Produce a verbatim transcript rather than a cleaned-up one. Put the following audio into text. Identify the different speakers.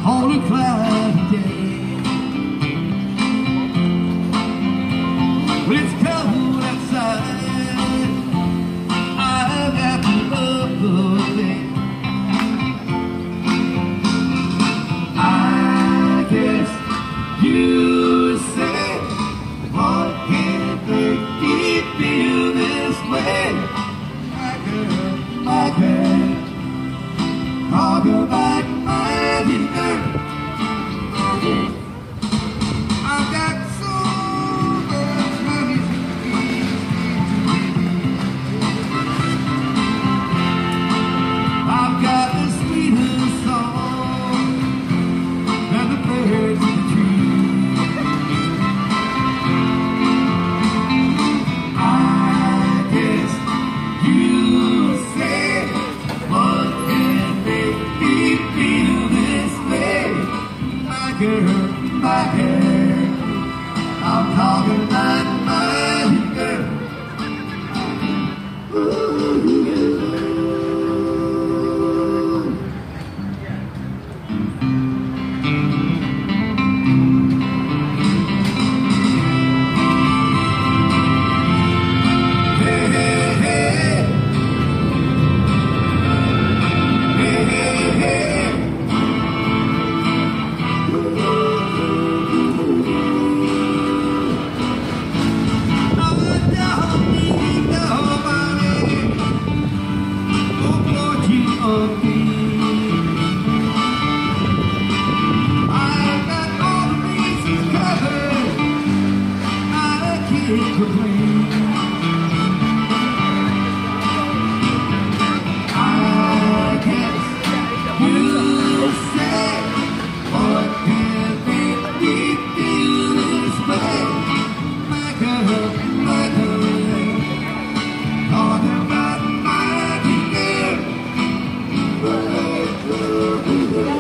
Speaker 1: on a cloudy day. When it's cold outside, I've got to love the thing. I guess you say, what can make me feel this way? My girl, my girl, talk about my dinner. I've got so much money to I've got the sweetest song and the birds in the trees. I guess you say, what can make me feel this way? My girl, my girl, I'm talking about my girl. Ooh, yeah. We'll be right back.